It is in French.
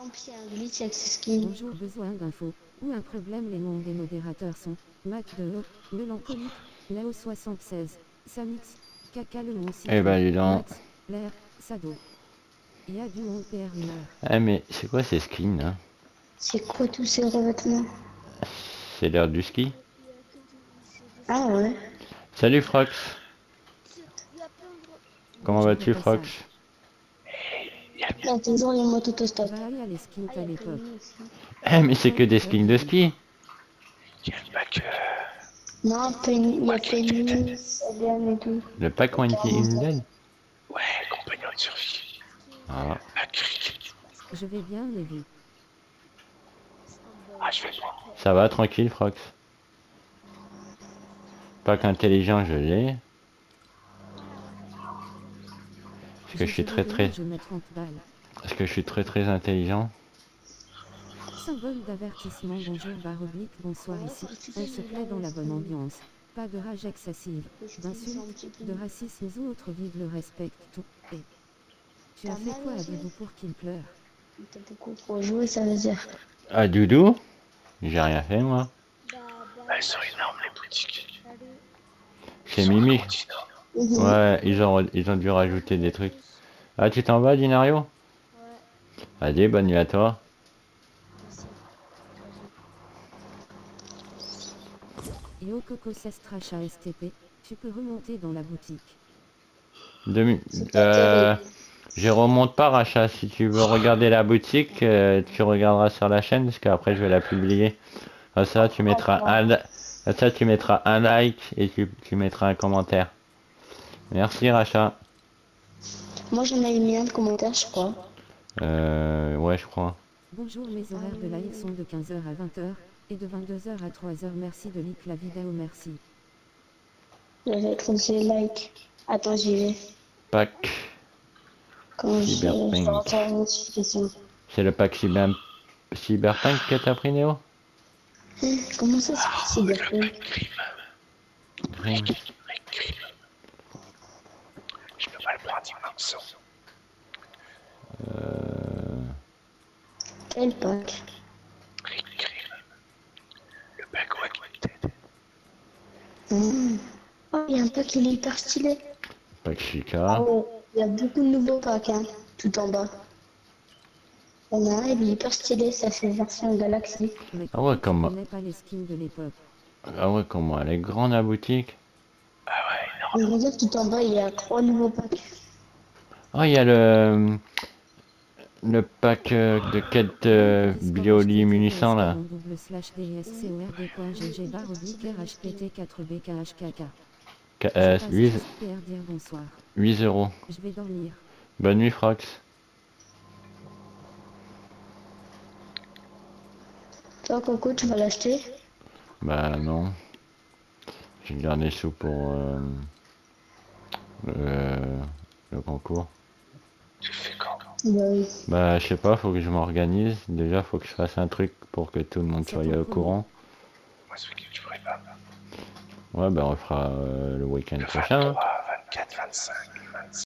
exemple, il y a un glitch avec ce skin. Bonjour, besoin d'infos. Ou un problème, les noms des modérateurs sont Mac de O, Mélancolique, Léo 76, Samix, Caca le nom Eh ben, citron, dis donc. Max, L'air, Sado. Il y a du monde PR rumeur. Eh, mais c'est quoi ces skins, là? C'est quoi tous ces revêtements? C'est l'heure du ski? Ah ouais. Salut, Frox. Comment Bonjour vas-tu, au Frox? passage. Là, toujours les motos stop. Va aller à l'esquinte Ah, il y à a l'époque. Penny aussi. Eh, mais c'est que des skins de ski. Non, Penny, il y a Penny, Sagan et tout. Le pack Wanty Dead. Ouais, compagnon de survie. Ah. Je vais bien, Lévi. Ah, je vais le prendre. Ça va, tranquille, Frox. Pack intelligent, je l'ai. Parce que je suis très Je mets 30 balles. Parce que je suis très intelligent. Symbole d'avertissement, bonjour baroblique, bonsoir ici. On se plaît dans la bonne ambiance. Pas de rage excessive, d'insultes, de racisme ou autre, vive le respect, tout. Et tu as fait quoi à Doudou pour qu'il pleure? T'as beaucoup trop joué, ça veut dire. Ah, Doudou? J'ai rien fait, moi. Elles sont énormes, les boutiques. C'est Mimi. Mhm. Ouais, ils ont dû rajouter des trucs. Ah, tu t'en vas, Dinario? Ouais. Allez, bonne nuit à toi. Yo Coco Sestracha STP, tu peux remonter dans la boutique. C'est pas terrible. Je remonte pas, Racha. Si tu veux regarder la boutique, tu regarderas sur la chaîne, parce qu'après je vais la publier. À ça, tu mettras un like et tu mettras un commentaire. Merci, Racha. Moi, j'en avais mis un de commentaire, je crois. Ouais, je crois. Bonjour, mes horaires de live sont de 15h à 20h, et de 22h à 3h. Merci de like la vidéo, merci. J'avais conseillé like. Attends, j'y vais. Pack Quand je Cyberpunk. t'entends une notification. C'est le pack Cyberpunk que t'as pris, Néo? Comment ça se passe, Cyberpunk? Green. Je peux pas le prendre, il me sort. Quel pack? Le pack Wanted. Oh, il y a un pack, il est hyper stylé. Pack Ah Chica. ouais, il y a beaucoup de nouveaux packs, hein, tout en bas. Il y en a un, il est hyper stylé, ça fait version Galaxy. Mais Ah ouais, tu comme... connais pas les skins de l'époque. Ah ouais, comment elle est grande, la boutique. Ah ouais, énorme. Regarde tout en bas, il y a 3 nouveaux packs. Ah, il y a le pack de quête bioluminescent, là. Je 8, passe PR dire bonsoir. 8 euros. Je vais dormir. Bonne nuit, Frox. Toi, Coco, tu vas l'acheter? Bah non. J'ai gardé les sous pour le concours. Tu fais quand? Bah oui. Bah je sais pas, faut que je m'organise. Déjà, faut que je fasse un truc pour que tout le monde soit au courant. Moi, ce week-end, je pourrais pas. Ouais, bah on fera le week-end Le prochain. 23, 24, 25.